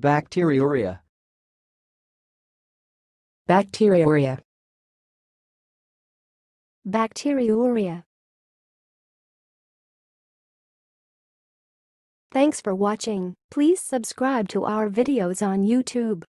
bacteriuria, bacteriuria, bacteriuria. Thanks for watching. Please subscribe to our videos on YouTube.